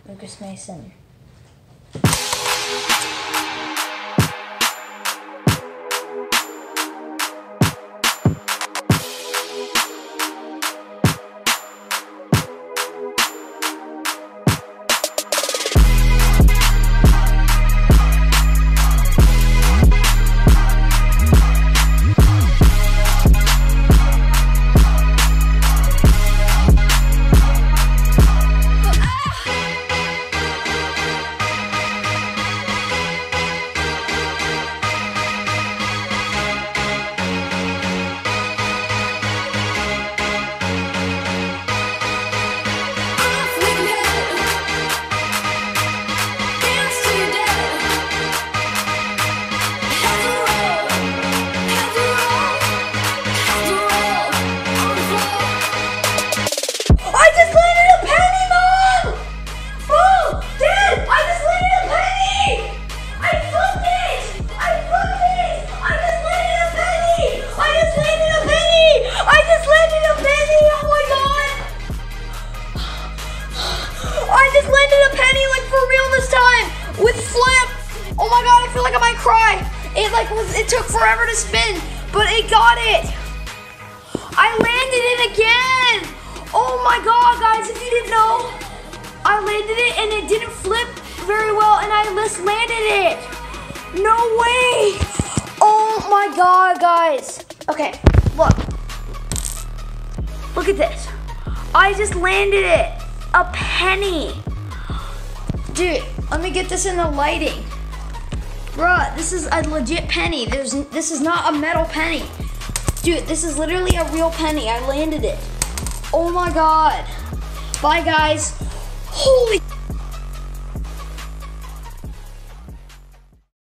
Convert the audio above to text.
Lucas Mason. Oh my god, I feel like I might cry. It took forever to spin, but it got it. I landed it again. Oh my god, guys, if you didn't know, I landed it and it didn't flip very well and I just landed it. No way. Oh my god, guys. Okay, look. Look at this. I just landed it. A penny. Dude, let me get this in the lighting. Bruh, this is a legit penny. This is not a metal penny. Dude, this is literally a real penny. I landed it. Oh my god. Bye, guys. Holy